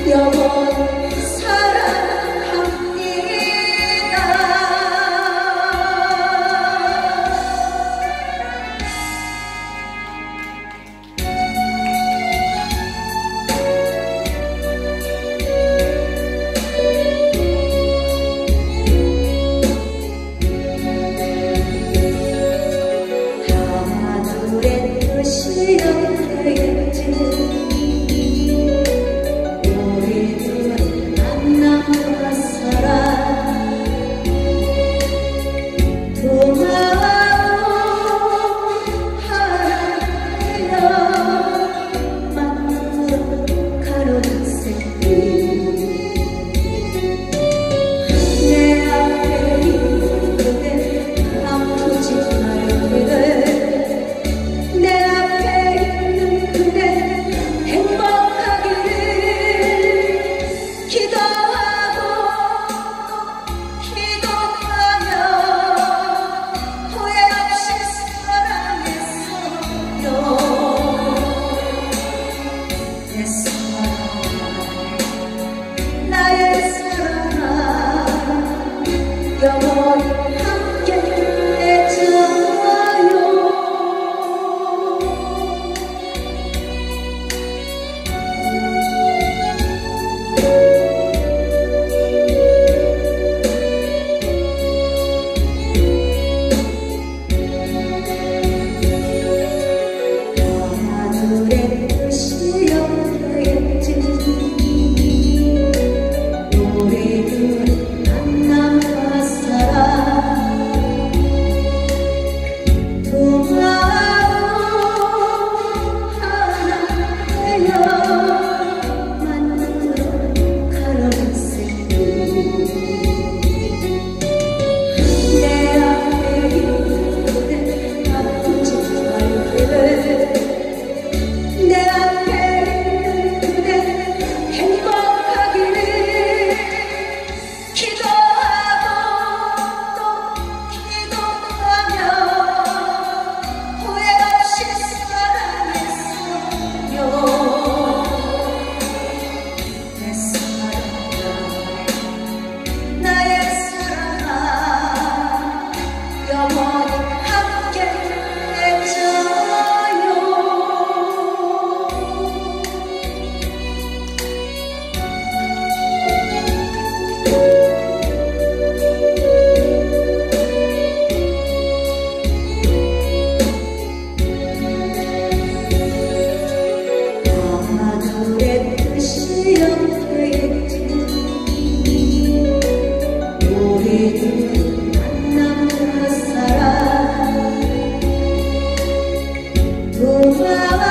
영원히 사랑합니다. 하늘의 뜻이 어떻겠지. 우리들은 만남과 사랑 두 마음 하나되어 만들어 가는 새길. 내 앞에 있는 그대 아프지 말기를. 내 앞에 있는 그대 행복하기를 기도하고 기도하며 후회 없이 사랑했어요. 내 사랑아, 나의 사랑아, 영원히 함께 해줘요. 하늘의 뜻이 어떻겠지. 우리들은 만남과 사랑 두 마음 하나 되어 만들어 가는 새길. 내 앞에 있는 그대 아프지 말기를. 내 앞에 있는 그대 행복하기를 기도하고 또 기도하며 후회 없이 사랑했어요. 내 사랑아, 나의 사랑아, 영원히 함께 해줘요. 하늘의 뜻이 어떻겠지. 우리들은 만남과 사랑 두 마음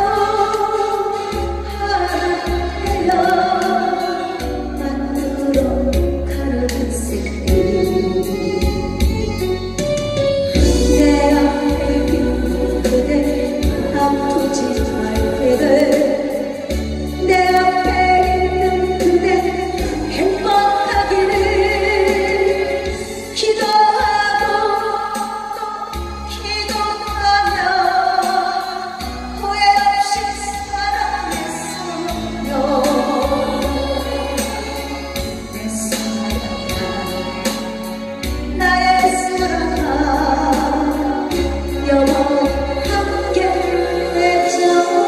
하나 되어 만들어 가는 새길. 내 앞에 있는 그대 아프지 말기를. 내 앞에 있는 그대 행복하기를 기도하고 또 기도하며 후회 없이 사랑했어요. 내 사랑아, 나의 사랑아, 영원히 함께 해줘요.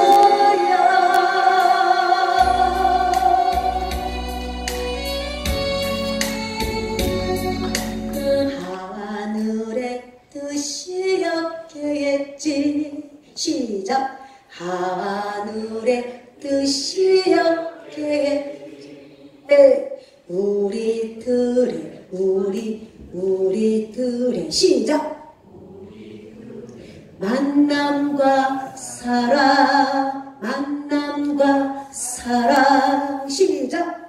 그 하늘의 뜻이 없겠지. 시작. 하늘의 뜻이 없겠지. 우리들의 시작. 만남과 사랑, 만남과 사랑. 시작.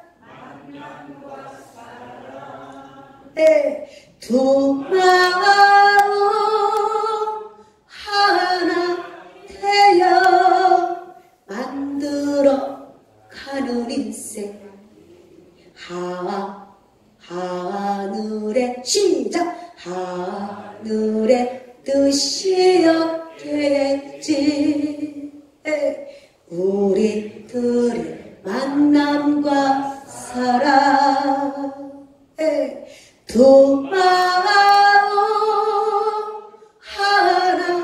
두 마음 하나 되어 만들어 가는 인생. 하늘의 시작. 하늘의 뜻이 없겠지. 우리들의 만남과 사랑 두 마음 하나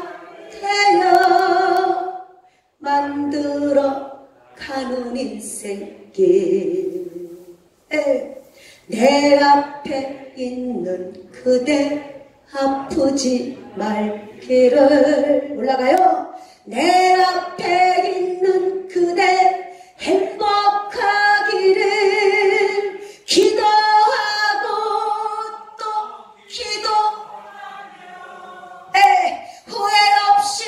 되어 만들어 가는 인생길 내 앞에 있는 그대 아프지 말기를 올라가요. 내 앞에 있는 그대 행복하기를 기도하고 또 기도하며 후회 없이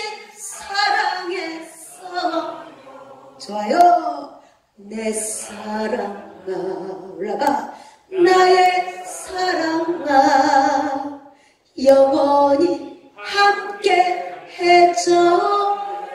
사랑했어. 좋아요. 내 사랑아 올라가. 나의 사랑아 영원히 함께 해줘.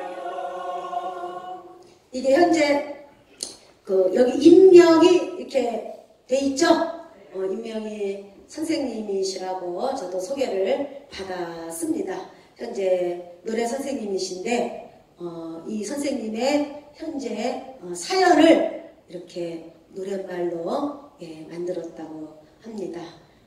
이게 현재 여기 인명이 이렇게 돼 있죠. 인명이 선생님이시라고 저도 소개를 받았습니다. 현재 노래 선생님이신데 이 선생님의 현재 사연을 이렇게 노랫말로 만들었다고 합니다.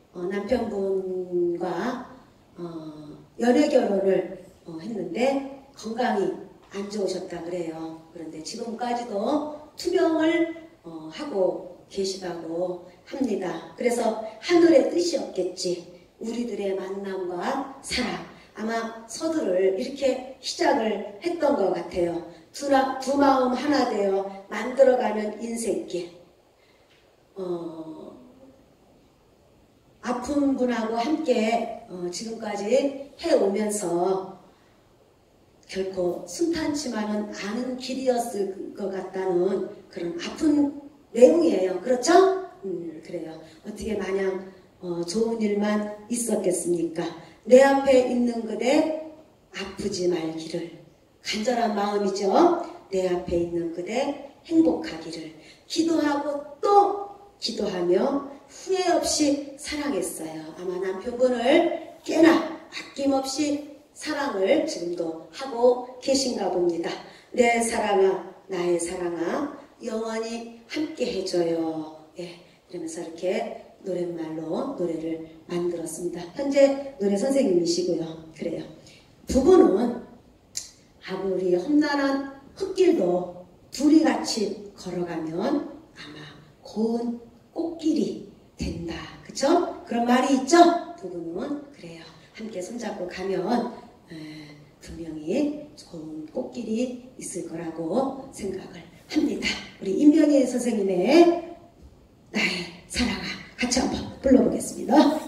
남편분과 연애 결혼을 했는데 건강이 안 좋으셨다 그래요. 그런데 지금까지도 투병을 하고 계시다고 합니다. 그래서 하늘의 뜻이었겠지. 우리들의 만남과 사랑. 아마 서두를 이렇게 시작을 했던 것 같아요. 두 마음 하나 되어 만들어가는 인생길. 아픈 분하고 함께 지금까지 해오면서 결코 순탄치만은 않은 길이었을 것 같다는 그런 아픈 내용이에요. 그렇죠? 그래요. 어떻게 마냥 좋은 일만 있었겠습니까? 내 앞에 있는 그대 아프지 말기를. 간절한 마음이죠. 내 앞에 있는 그대 행복하기를. 기도하고 또 기도하며 후회 없이 사랑했어요. 아마 남편분을 꽤나 아낌없이 사랑을 지금도 하고 계신가 봅니다. 내 사랑아 나의 사랑아 영원히 함께 해줘요. 이러면서 이렇게 노랫말로 노래를 만들었습니다. 현재 노래 선생님이시고요. 그래요. 부부는 아무리 험난한 흙길도 둘이 같이 걸어가면 아마 고운 꽃길이 된다. 그쵸? 그런 말이 있죠? 부부는 그래요. 함께 손잡고 가면 분명히 좋은 꽃길이 있을 거라고 생각을 합니다. 우리 임명희 선생님의 나의 사랑아 같이 한번 불러보겠습니다.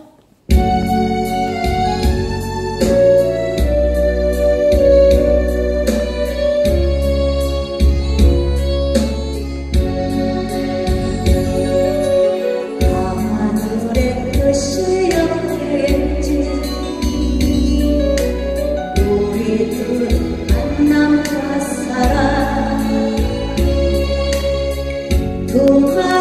만남과 사랑 두